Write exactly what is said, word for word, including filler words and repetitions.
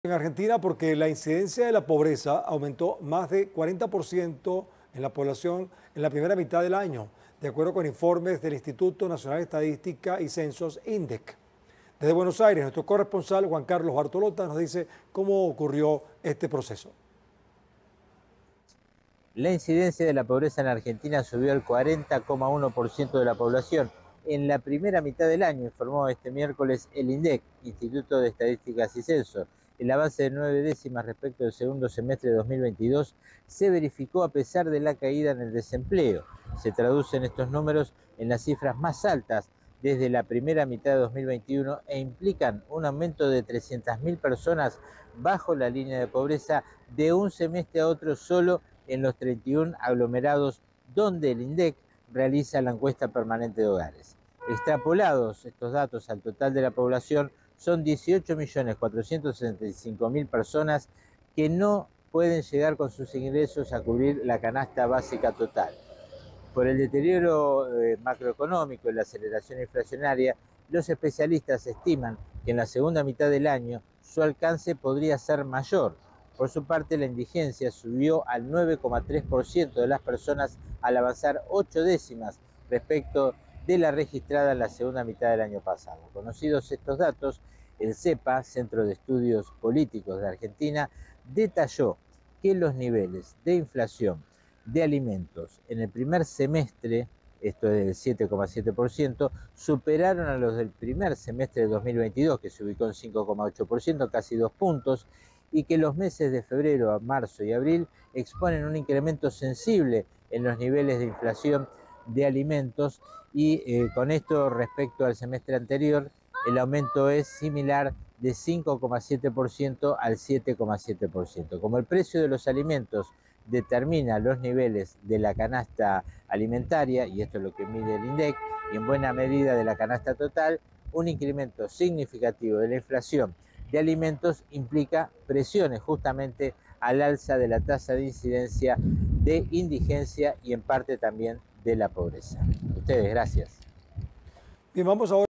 En Argentina, porque la incidencia de la pobreza aumentó más de cuarenta por ciento en la población en la primera mitad del año, de acuerdo con informes del Instituto Nacional de Estadística y Censos INDEC. Desde Buenos Aires, nuestro corresponsal Juan Carlos Bartolota nos dice cómo ocurrió este proceso. La incidencia de la pobreza en Argentina subió al cuarenta coma uno por ciento de la población en la primera mitad del año, informó este miércoles el INDEC, Instituto de Estadísticas y Censo. El avance de nueve décimas respecto del segundo semestre de dos mil veintidós se verificó a pesar de la caída en el desempleo. Se traducen estos números en las cifras más altas desde la primera mitad de dos mil veintiuno e implican un aumento de trescientas mil personas bajo la línea de pobreza de un semestre a otro solo en los treinta y uno aglomerados donde el INDEC realiza la encuesta permanente de hogares. Extrapolados estos datos al total de la población, son dieciocho millones cuatrocientos sesenta y cinco mil personas que no pueden llegar con sus ingresos a cubrir la canasta básica total. Por el deterioro eh, macroeconómico y la aceleración inflacionaria, los especialistas estiman que en la segunda mitad del año su alcance podría ser mayor. Por su parte, la indigencia subió al nueve coma tres por ciento de las personas al avanzar ocho décimas respecto de la registrada en la segunda mitad del año pasado. Conocidos estos datos, el CEPA, Centro de Estudios Políticos de Argentina, detalló que los niveles de inflación de alimentos en el primer semestre, esto es del siete coma siete por ciento, superaron a los del primer semestre de dos mil veintidós, que se ubicó en cinco coma ocho por ciento, casi dos puntos, y que los meses de febrero a marzo y abril exponen un incremento sensible en los niveles de inflación de alimentos y eh, con esto respecto al semestre anterior el aumento es similar de cinco coma siete por ciento al siete coma siete por ciento. Como el precio de los alimentos determina los niveles de la canasta alimentaria, y esto es lo que mide el INDEC, y en buena medida de la canasta total, un incremento significativo de la inflación de alimentos implica presiones justamente al alza de la tasa de incidencia de indigencia y en parte también de la pobreza. Ustedes, gracias. Bien, vamos ahora.